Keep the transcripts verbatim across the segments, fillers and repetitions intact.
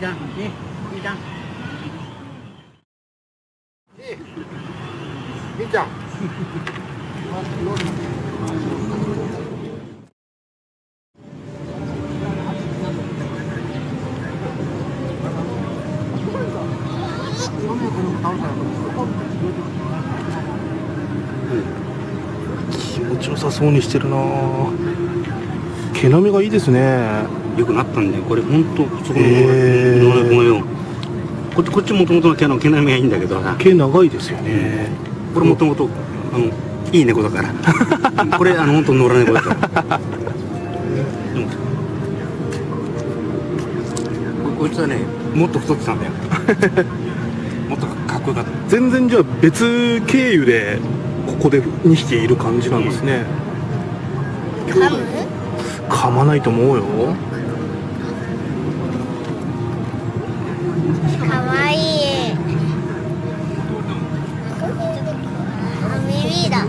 ちゃん、いい、いいちゃん。いいちゃん。 気持ちよさそうにしてるな。毛並みがいいですね。 よくなったんだよ。これ本当そこの野良子がよ。こっちこっちもともとの毛の毛並みがいいんだけどさ。 毛長いですよね。 これもともとあのいい猫だから。これあの本当野良猫だから。こいつはねもっと太ってたんだよ。もっとかっこよかった。 全然じゃあ別経由でここでにひきいる感じなんですね。 噛む？ 噛まないと思うよ。 かわいい。あ、耳だ。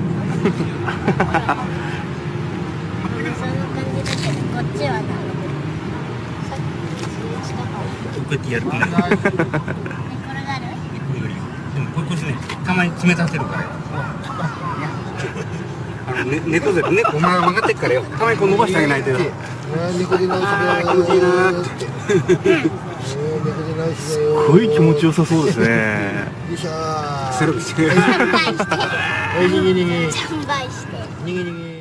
そんな感じだけど、こっちはな。 こうやってやるとね。 寝転がる？ でもこれこれねたまに冷たせるからよ。あのね猫背でねお前が曲がってっからよ。たまにこう伸ばしてあげないとよ。 猫で直しだよ。 気持ちいいなーって。 すごい気持ちよさそうですね。 よいしょー。 セロリして。 はい、にぎにぎ。 チャンバイして。 にぎにぎ。